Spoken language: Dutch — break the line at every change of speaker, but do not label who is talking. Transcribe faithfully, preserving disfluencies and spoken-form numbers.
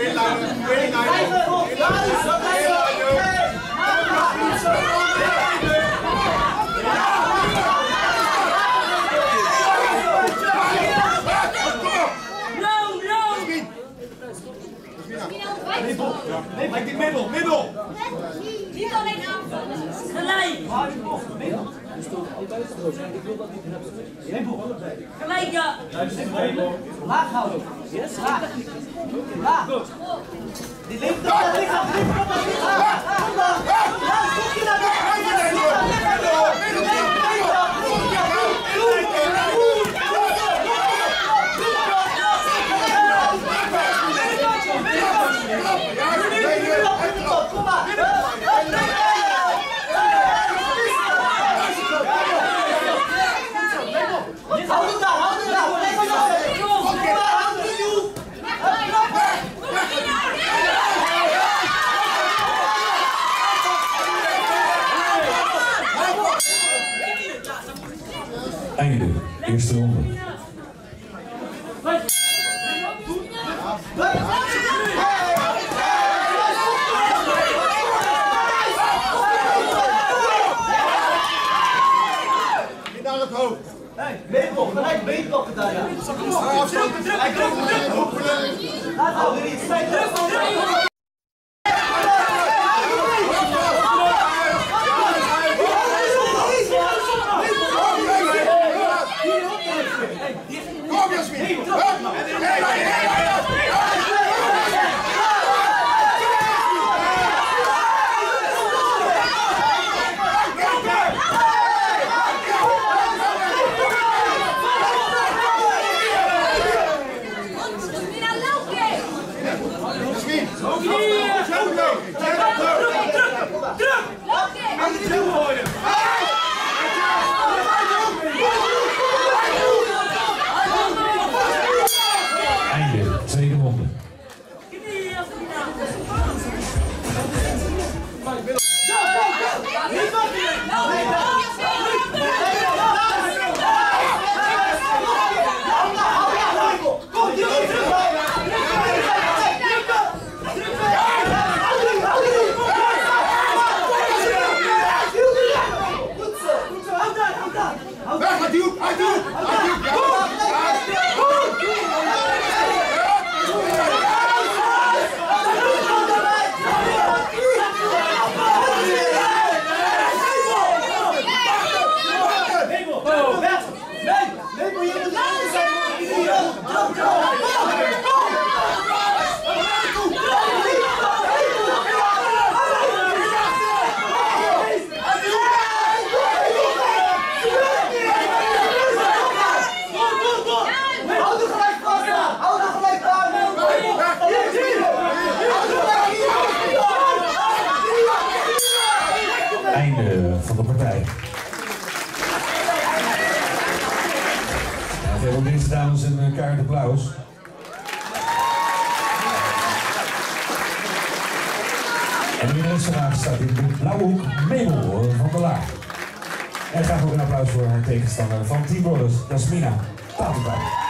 Nee, maar die middel, middel!
Niet alleen aanvallen.
Gelijk!
Middel. Gelijk, ja!
Laag houden. Yes, laag. Laag. Die ligt op dat lichaam, ligt op dat lichaam. Kom dan. Ja, zoek je naar de kom maar. Hou het daar, hou het daar.
Einde, eerste ronde.
Naar het hoofd.
Hey, beenblok, gelijk beenblokken daar, ja. Hij drukt hem, druk hem. Laat houden, niet. Druk hem,
Kom Jasmin!
Einde, tweede ronde. Einde van de partij. Ja, geef ook deze dames een kaart applaus. En de winnares vandaag staat in de blauwe hoek Mabel van der Laar. En graag ook een applaus voor haar tegenstander van Team Brothers, Jasmina Tatenbijk.